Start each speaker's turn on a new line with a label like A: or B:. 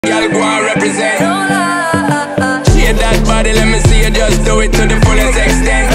A: Y'all go and represent. Shake that body, let me see you just do it to the fullest extent.